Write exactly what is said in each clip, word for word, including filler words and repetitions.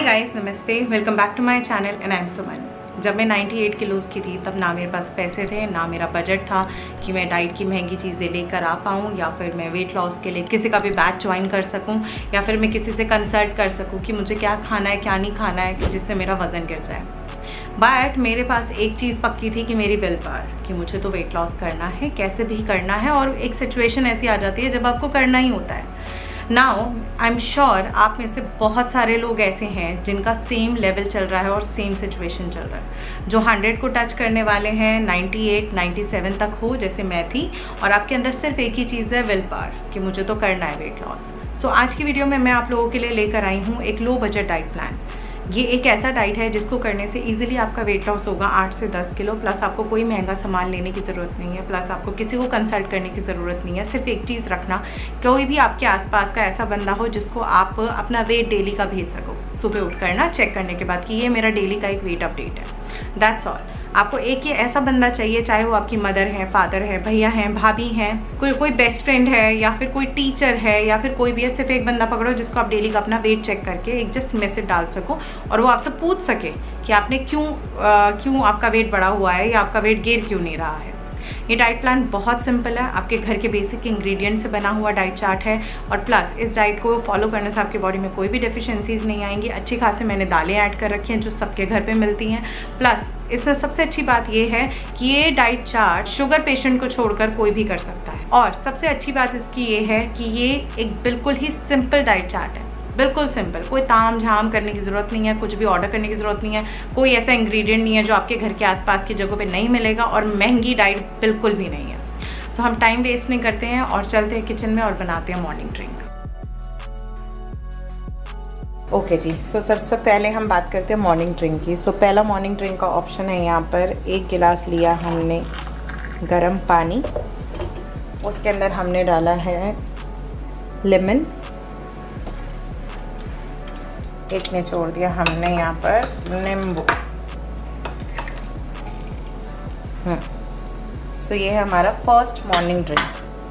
Guys, नमस्ते, welcome back to my channel and I am Suman. जब मैं अट्ठानवे किलोज़ की थी तब ना मेरे पास पैसे थे, ना मेरा बजट था कि मैं डाइट की महंगी चीज़ें लेकर आ पाऊँ या फिर मैं वेट लॉस के लिए किसी का भी बैच ज्वाइन कर सकूँ या फिर मैं किसी से कंसल्ट कर सकूँ कि मुझे क्या खाना है क्या नहीं खाना है कि जिससे मेरा वज़न गिर जाए। बट मेरे पास एक चीज़ पक्की थी कि मेरी विल पावर, कि मुझे तो वेट लॉस करना है, कैसे भी करना है। और एक सिचुएशन ऐसी आ जाती है जब आपको करना ही होता है। नाउ आई एम श्योर आप में से बहुत सारे लोग ऐसे हैं जिनका सेम लेवल चल रहा है और सेम सिचुएशन चल रहा है, जो हंड्रेड को टच करने वाले हैं, नाइन्टी एट नाइन्टी सेवन तक हो जैसे मैं थी, और आपके अंदर सिर्फ एक ही चीज़ है, विल पावर, कि मुझे तो करना है वेट लॉस। सो आज की वीडियो में मैं आप लोगों के लिए लेकर आई हूँ एक लो बजट डाइट प्लान। ये एक ऐसा डाइट है जिसको करने से इजीली आपका वेट लॉस होगा आठ से दस किलो, प्लस आपको कोई महंगा सामान लेने की ज़रूरत नहीं है, प्लस आपको किसी को कंसल्ट करने की ज़रूरत नहीं है। सिर्फ एक चीज़ रखना, कोई भी आपके आसपास का ऐसा बंदा हो जिसको आप अपना वेट डेली का भेज सको, सुबह उठ कर ना चेक करने के बाद कि ये मेरा डेली का एक वेट अपडेट है। That's all. आपको एक ये ऐसा बंदा चाहिए, चाहे वो आपकी मदर है, फादर है, भैया हैं, भाभी हैं, कोई कोई बेस्ट फ्रेंड है या फिर कोई टीचर है या फिर कोई भी है। सिर्फ एक बंदा पकड़ो जिसको आप डेली का अपना वेट चेक करके एक जस्ट मैसेज डाल सको और वो आपसे पूछ सके कि आपने क्यों आ, क्यों आपका वेट बढ़ा हुआ है या आपका वेट गिर क्यों नहीं रहा है। ये डाइट प्लान बहुत सिंपल है, आपके घर के बेसिक इंग्रेडिएंट से बना हुआ डाइट चार्ट है, और प्लस इस डाइट को फॉलो करने से आपकी बॉडी में कोई भी डेफिशिएंसीज नहीं आएंगी। अच्छी खासी मैंने दालें ऐड कर रखी हैं जो सबके घर पे मिलती हैं। प्लस इसमें सबसे अच्छी बात ये है कि ये डाइट चार्ट शुगर पेशेंट को छोड़कर कोई भी कर सकता है, और सबसे अच्छी बात इसकी ये है कि ये एक बिल्कुल ही सिंपल डाइट चार्ट है, बिल्कुल सिंपल। कोई ताम झाम करने की ज़रूरत नहीं है, कुछ भी ऑर्डर करने की ज़रूरत नहीं है, कोई ऐसा इंग्रेडिएंट नहीं है जो आपके घर के आसपास की जगहों पे नहीं मिलेगा, और महंगी डाइट बिल्कुल भी नहीं है। सो हम टाइम वेस्ट नहीं करते हैं और चलते हैं किचन में और बनाते हैं मॉर्निंग ड्रिंक। ओके जी, सो सबसे पहले हम बात करते हैं मॉर्निंग ड्रिंक की। सो पहला मॉर्निंग ड्रिंक का ऑप्शन है यहाँ पर, एक गिलास लिया हमने गर्म पानी, उसके अंदर हमने डाला है लेमन, एक ने छोड़ दिया हमने यहाँ पर नींबू। हम्म सो ये है हमारा first morning drink,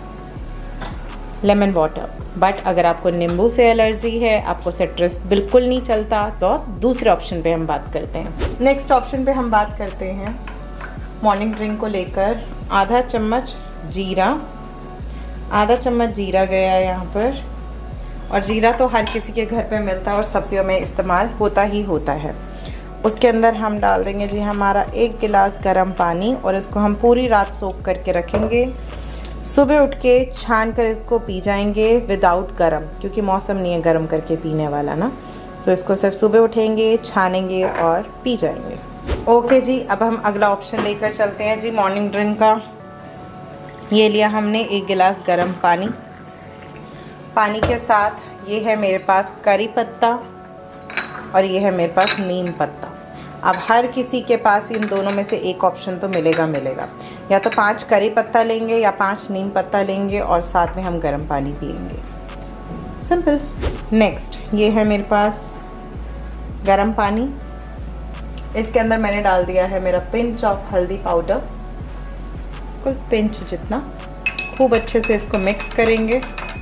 lemon water. But अगर आपको नींबू से एलर्जी है, आपको सिट्रस बिल्कुल नहीं चलता, तो आप दूसरे ऑप्शन पे हम बात करते हैं। नेक्स्ट ऑप्शन पे हम बात करते हैं मॉर्निंग ड्रिंक को लेकर आधा चम्मच जीरा, आधा चम्मच जीरा गया यहाँ पर, और जीरा तो हर किसी के घर पे मिलता है और सब्जियों में इस्तेमाल होता ही होता है। उसके अंदर हम डाल देंगे जी हमारा एक गिलास गर्म पानी, और इसको हम पूरी रात सोख करके रखेंगे। सुबह उठ के छान कर इसको पी जाएंगे विदाउट गरम, क्योंकि मौसम नहीं है गरम करके पीने वाला ना। सो इसको सिर्फ सुबह उठेंगे, छानेंगे और पी जाएंगे। ओके जी, अब हम अगला ऑप्शन लेकर चलते हैं जी मॉर्निंग ड्रिंक का। ये लिया हमने एक गिलास गर्म पानी, पानी के साथ ये है मेरे पास करी पत्ता और ये है मेरे पास नीम पत्ता। अब हर किसी के पास इन दोनों में से एक ऑप्शन तो मिलेगा मिलेगा या तो पांच करी पत्ता लेंगे या पांच नीम पत्ता लेंगे और साथ में हम गर्म पानी पिएंगे, सिंपल। नेक्स्ट ये है मेरे पास गर्म पानी, इसके अंदर मैंने डाल दिया है मेरा पिंच ऑफ हल्दी पाउडर, कुल पिंच जितना। खूब अच्छे से इसको मिक्स करेंगे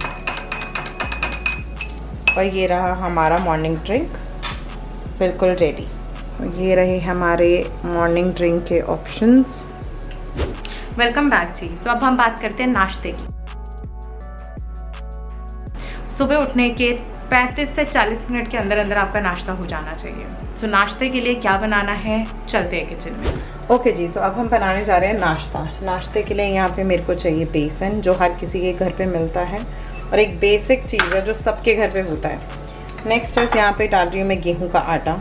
और ये रहा हमारा मॉर्निंग ड्रिंक बिल्कुल रेडी। ये रहे हमारे मॉर्निंग ड्रिंक के ऑप्शंस। वेलकम बैक जी। सो अब हम बात करते हैं नाश्ते की। सुबह उठने के पैंतीस से चालीस मिनट के अंदर अंदर आपका नाश्ता हो जाना चाहिए। सो नाश्ते के लिए क्या बनाना है, चलते हैं किचन में। ओके जी, सो अब हम बनाने जा रहे हैं नाश्ता। नाश्ते के लिए यहाँ पे मेरे को चाहिए बेसन, जो हर किसी के घर पे मिलता है और एक बेसिक चीज़ है जो सबके घर पे होता है। नेक्स्ट है यहाँ पे डाल रही हूँ मैं गेहूं का आटा।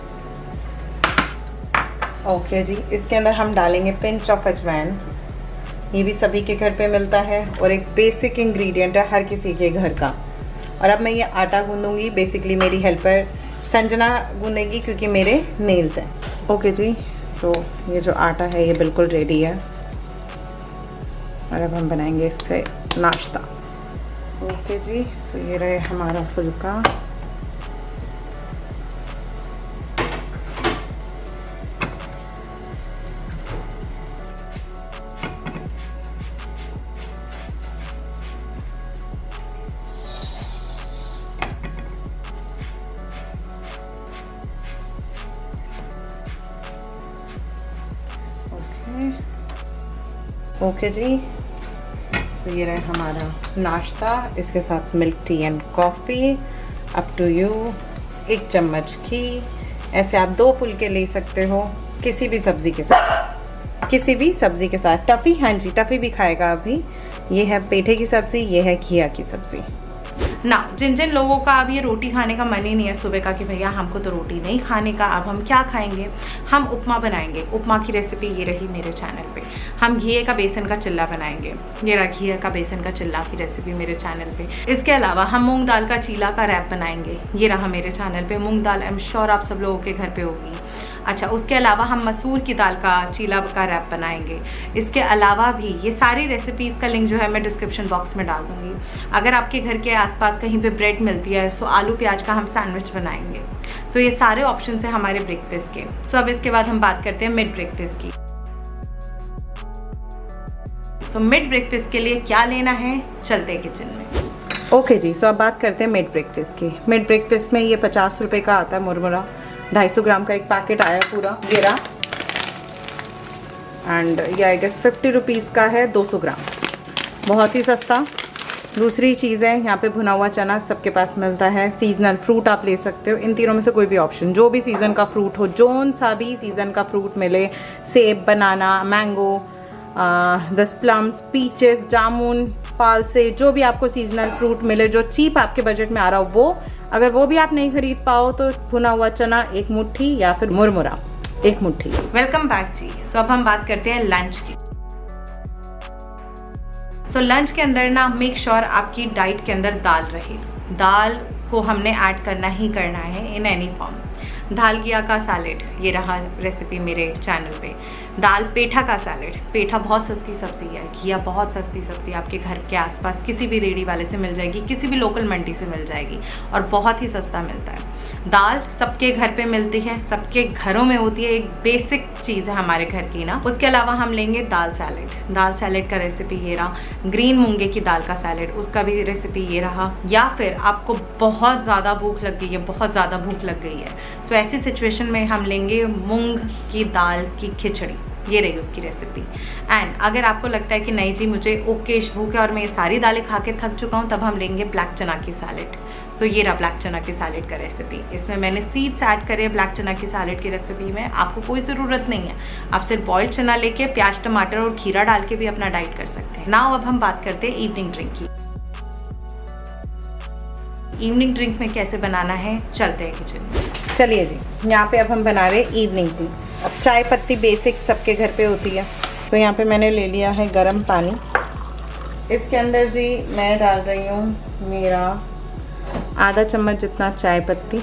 ओके जी, इसके अंदर हम डालेंगे पिंच ऑफ अजवाइन, ये भी सभी के घर पे मिलता है और एक बेसिक इंग्रेडिएंट है हर किसी के घर का। और अब मैं ये आटा गूंदूंगी, बेसिकली मेरी हेल्पर संजना गूंदेगी क्योंकि मेरे नेल्स हैं। ओके जी, सो ये जो आटा है ये बिल्कुल रेडी है और अब हम बनाएंगे इससे नाश्ता। ओके जी, सो ये रहे हमारा फुल्का। ओके जी, तो ये रहे हमारा नाश्ता, इसके साथ milk tea and coffee. Up to you. एक चम्मच घी, ऐसे आप दो फुलके ले सकते हो किसी भी सब्ज़ी के साथ, किसी भी सब्ज़ी के साथ। टफ़ी, हाँ जी टफ़ी भी खाएगा अभी। ये है पेठे की सब्ज़ी, ये है घिया की सब्ज़ी ना। जिन जिन लोगों का अब ये रोटी खाने का मन ही नहीं है सुबह का कि भैया हमको तो रोटी नहीं खाने का, अब हम क्या खाएंगे, हम उपमा बनाएंगे। उपमा की रेसिपी ये रही मेरे चैनल पे। हम घिए का बेसन का चिल्ला बनाएंगे, ये रहा घिए का बेसन का चिल्ला की रेसिपी मेरे चैनल पे। इसके अलावा हम मूंग दाल का चीला का रैप बनाएंगे, ये रहा मेरे चैनल पे। मूंग दाल आई एम श्योर आप सब लोगों के घर पे होगी। अच्छा, उसके अलावा हम मसूर की दाल का चीला का रैप बनाएंगे। इसके अलावा भी ये सारी रेसिपीज़ का लिंक जो है मैं डिस्क्रिप्शन बॉक्स में डाल दूँगी। अगर आपके घर के आसपास कहीं पे ब्रेड मिलती है सो आलू प्याज का हम सैंडविच बनाएंगे। सो ये सारे ऑप्शन हैं हमारे ब्रेकफास्ट के। सो अब इसके बाद हम बात करते हैं मिड ब्रेकफास्ट की। तो मिड ब्रेकफास्ट के लिए क्या लेना है, चलते हैं किचन में। ओके okay जी, सो अब बात करते हैं मिड ब्रेकफास्ट की। मिड ब्रेकफास्ट में ये पचास रुपये का आता है मुरमुरा, ढाई सौ ग्राम का एक पैकेट आया पूरा, ये रहा। एंड ये आई गेस फिफ्टी रुपीज़ का है दो सौ ग्राम, बहुत ही सस्ता। दूसरी चीज़ है यहाँ पे भुना हुआ चना सबके पास मिलता है। सीजनल फ्रूट आप ले सकते हो, इन तीनों में से कोई भी ऑप्शन, जो भी सीज़न का फ्रूट हो, जोन सा भी सीज़न का फ्रूट मिले, सेब, बनाना, मैंगो, दस प्लम्स, पीचेस, जामुन, फालसे, जो भी आपको सीजनल फ्रूट मिले जो चीप आपके बजट में आ रहा हो वो। अगर वो भी आप नहीं खरीद पाओ तो भुना हुआ चना एक मुट्ठी या फिर मुरमुरा एक मुट्ठी। वेलकम बैक जी। सो अब हम बात करते हैं लंच की। सो so, लंच के अंदर ना मेक श्योर आपकी डाइट के अंदर दाल रहे। दाल को हमने ऐड करना ही करना है इन एनी फॉर्म। दाल घिया का सैलेड, ये रहा रेसिपी मेरे चैनल पे। दाल पेठा का सैलेड, पेठा बहुत सस्ती सब्ज़ी है, घिया बहुत सस्ती सब्ज़ी आपके घर के आसपास किसी भी रेडी वाले से मिल जाएगी, किसी भी लोकल मंडी से मिल जाएगी और बहुत ही सस्ता मिलता है। दाल सबके घर पे मिलती है, सबके घरों में होती है, एक बेसिक चीज़ है हमारे घर की ना। उसके अलावा हम लेंगे दाल सैलेड। दाल सैलेड का रेसिपी ये रहा। ग्रीन मूंगे की दाल का सैलेड, उसका भी रेसिपी ये रहा। या फिर आपको बहुत ज़्यादा भूख लग गई है, बहुत ज़्यादा भूख लग गई है, सो ऐसी सिचुएशन में हम लेंगे मूंग की दाल की खिचड़ी, ये रही उसकी रेसिपी। एंड अगर आपको लगता है कि नहीं जी मुझे ओकेश भूख है और मैं ये सारी दालें खा के थक चुका हूँ, तब हम लेंगे ब्लैक चना की सैलेड। सो ये रहा ब्लैक चना की सैलेड का रेसिपी। इसमें मैंने सीड्स ऐड करे ब्लैक चना की सैलेड की रेसिपी में। आपको कोई ज़रूरत नहीं है, आप सिर्फ बॉइल्ड चना लेके प्याज, टमाटर और खीरा डाल के भी अपना डाइट कर सकते हैं। नाउ अब हम बात करते हैं इवनिंग ड्रिंक की। इवनिंग ड्रिंक में कैसे बनाना है, चलते हैं किचन में। चलिए जी, यहाँ पे अब हम बना रहे हैं इवनिंग टी। अब चाय पत्ती बेसिक सबके घर पे होती है, तो यहाँ पे मैंने ले लिया है गरम पानी। इसके अंदर जी मैं डाल रही हूँ मेरा आधा चम्मच जितना चाय पत्ती।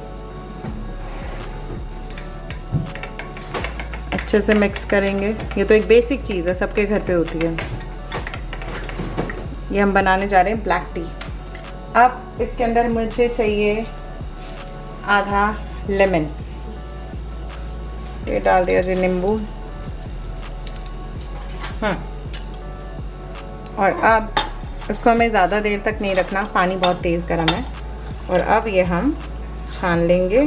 अच्छे से मिक्स करेंगे। ये तो एक बेसिक चीज़ है, सबके घर पे होती है। ये हम बनाने जा रहे हैं ब्लैक टी। अब इसके अंदर मुझे चाहिए आधा लेमन, ये डाल दिया जी नींबू। हाँ, और अब इसको हमें ज़्यादा देर तक नहीं रखना, पानी बहुत तेज़ गर्म है। और अब ये हम छान लेंगे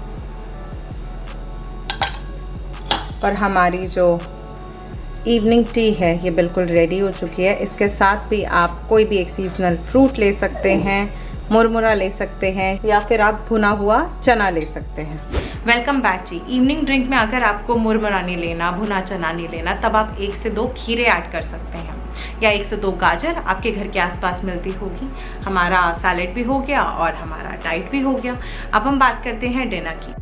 और हमारी जो इवनिंग टी है ये बिल्कुल रेडी हो चुकी है। इसके साथ भी आप कोई भी एक सीजनल फ्रूट ले सकते हैं, मुरमुरा ले सकते हैं या फिर आप भुना हुआ चना ले सकते हैं। वेलकम बैक जी। इवनिंग ड्रिंक में अगर आपको मुरमुरा नहीं लेना, भुना चना नहीं लेना, तब आप एक से दो खीरे ऐड कर सकते हैं या एक से दो गाजर आपके घर के आसपास मिलती होगी। हमारा सैलेड भी हो गया और हमारा डाइट भी हो गया। अब हम बात करते हैं डिनर की।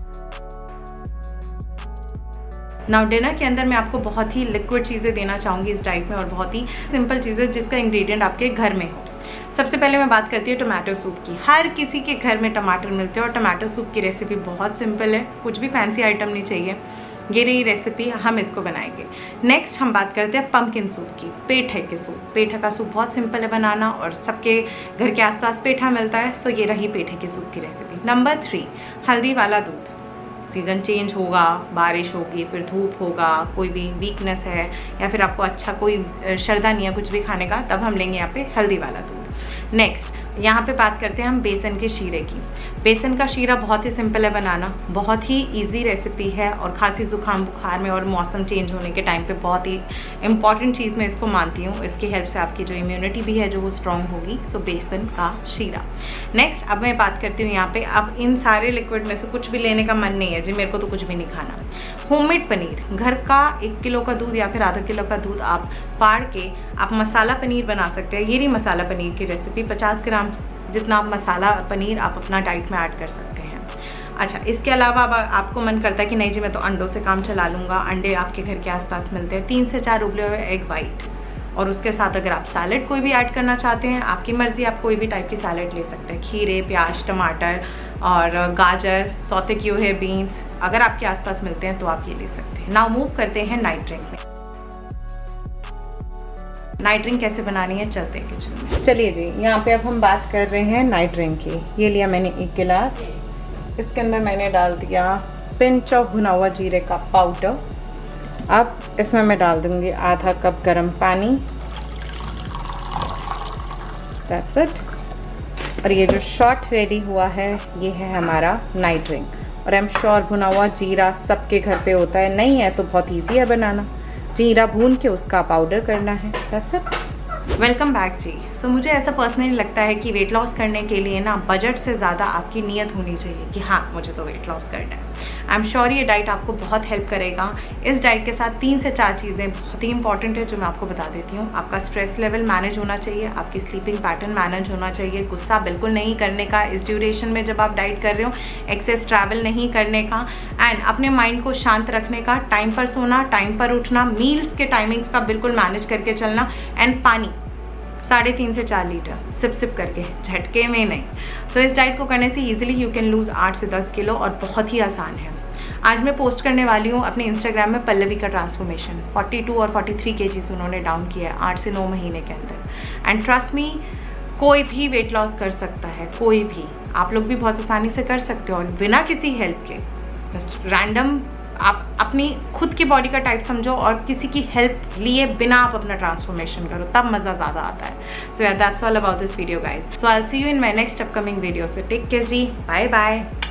नाउ डिनर के अंदर मैं आपको बहुत ही लिक्विड चीज़ें देना चाहूँगी इस डाइट में और बहुत ही सिंपल चीज़ें जिसका इंग्रेडिएंट आपके घर में हो। सबसे पहले मैं बात करती हूँ टमाटो सूप की। हर किसी के घर में टमाटर मिलते हैं और टमाटो सूप की रेसिपी बहुत सिंपल है, कुछ भी फैंसी आइटम नहीं चाहिए। ये रही रेसिपी, हम इसको बनाएंगे। नेक्स्ट हम बात करते हैं पम्पकिन सूप की, पेठे के सूप। पेठे का सूप बहुत सिंपल है बनाना और सबके घर के आसपास पेठा मिलता है, सो ये रही पेठे के सूप की रेसिपी। नंबर थ्री, हल्दी वाला दूध। सीज़न चेंज होगा, बारिश होगी, फिर धूप होगा, कोई भी वीकनेस है या फिर आपको अच्छा कोई श्रद्धा नहीं है कुछ भी खाने का, तब हम लेंगे यहाँ पे हल्दी वाला दूध। नेक्स्ट यहाँ पे बात करते हैं हम बेसन के शीरे की। बेसन का शीरा बहुत ही सिंपल है बनाना, बहुत ही इजी रेसिपी है और खांसी जुकाम बुखार में और मौसम चेंज होने के टाइम पे बहुत ही इंपॉर्टेंट चीज़ मैं इसको मानती हूँ। इसकी हेल्प से आपकी जो इम्यूनिटी भी है जो वो स्ट्रॉन्ग होगी। सो बेसन का शीरा। नेक्स्ट अब मैं बात करती हूँ यहाँ पे, अब इन सारे लिक्विड में से कुछ भी लेने का मन नहीं है जी मेरे को तो कुछ भी नहीं खाना। होममेड पनीर, घर का एक किलो का दूध या फिर आधा किलो का दूध आप फाड़ के आप मसाला पनीर बना सकते हैं। ये रही मसाला पनीर की रेसिपी। पचास ग्राम जितना आप मसाला पनीर आप अपना डाइट में ऐड कर सकते हैं। अच्छा, इसके अलावा अब आपको मन करता है कि नहीं जी मैं तो अंडों से काम चला लूँगा, अंडे आपके घर के आसपास मिलते हैं, तीन से चार उबले हुए एग वाइट, और उसके साथ अगर आप सैलेड कोई भी ऐड करना चाहते हैं आपकी मर्ज़ी, आप कोई भी टाइप की सैलेड ले सकते हैं। खीरे, प्याज, टमाटर और गाजर, सौते किए हुए बीन्स अगर आपके आसपास मिलते हैं तो आप ये ले सकते हैं। नाउ मूव करते हैं नाइट ड्रिंक में। नाइट ड्रिंक कैसे बनानी है चलते हैं किचन में। चलिए जी, यहाँ पे अब हम बात कर रहे हैं नाइट ड्रिंक की। ये लिया मैंने एक गिलास, इसके अंदर मैंने डाल दिया पिंच ऑफ भुना हुआ जीरे का पाउडर। अब इसमें मैं डाल दूंगी आधा कप गरम पानी। That's it. और ये जो शॉट रेडी हुआ है ये है हमारा नाइट ड्रिंक। और आई एम श्योर भुना हुआ जीरा सबके घर पे होता है, नहीं है तो बहुत ईजी है बनाना। जीरा भून के उसका पाउडर करना है। That's it. वेलकम बैक जी। सो so, मुझे ऐसा पर्सनली लगता है कि वेट लॉस करने के लिए ना बजट से ज़्यादा आपकी नीयत होनी चाहिए कि हाँ मुझे तो वेट लॉस करना है। आई एम श्योर ये डाइट आपको बहुत हेल्प करेगा। इस डाइट के साथ तीन से चार चीज़ें बहुत ही इंपॉर्टेंट है जो मैं आपको बता देती हूँ। आपका स्ट्रेस लेवल मैनेज होना चाहिए, आपकी स्लीपिंग पैटर्न मैनेज होना चाहिए, गुस्सा बिल्कुल नहीं करने का इस ड्यूरेशन में जब आप डाइट कर रहे हो, एक्सेस ट्रैवल नहीं करने का, एंड अपने माइंड को शांत रखने का, टाइम पर सोना, टाइम पर उठना, मील्स के टाइमिंग्स का बिल्कुल मैनेज करके चलना, एंड पानी साढ़े तीन से चार लीटर सिप सिप करके, झटके में नहीं। सो so, इस डाइट को करने से इजीली यू कैन लूज़ आठ से दस किलो और बहुत ही आसान है। आज मैं पोस्ट करने वाली हूँ अपने इंस्टाग्राम में पल्लवी का ट्रांसफॉर्मेशन। बयालीस और तैंतालीस केजीज उन्होंने डाउन किया है आठ से नौ महीने के अंदर। एंड ट्रस्ट मी, कोई भी वेट लॉस कर सकता है, कोई भी। आप लोग भी बहुत आसानी से कर सकते हो और बिना किसी हेल्प के। जस्ट रैंडम आप अपनी खुद की बॉडी का टाइप समझो और किसी की हेल्प लिए बिना आप अपना ट्रांसफॉर्मेशन करो, तब मज़ा ज़्यादा आता है। So yeah that's all about this video guys. So I will see you in my next upcoming video. So take care जी, बाय बाय।